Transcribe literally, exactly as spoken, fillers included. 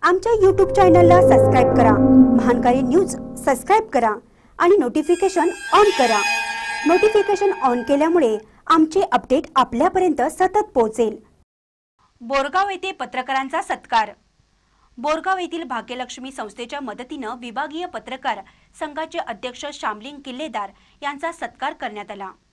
आमच्या यूट्यूब चॅनलला सबस्क्राइब करा, महानकारी न्यूज सबस्क्राइब करा आणि नोटिफिकेशन ऑन करा। नोटिफिकेशन ऑन केल्यामुळे आमचे अपडेट आपल्यापर्यंत सतत पोहोचेल। बोरगाव येथे पत्रकारांचा सत्कार। बोरगाव येथील भाग्यलक्ष्मी संस्थेच्या मदतीने विभागीय पत्रकार संघाचे अध्यक्ष शामलिंग किल्लेदार यांचा सत्कार करण्यात आला।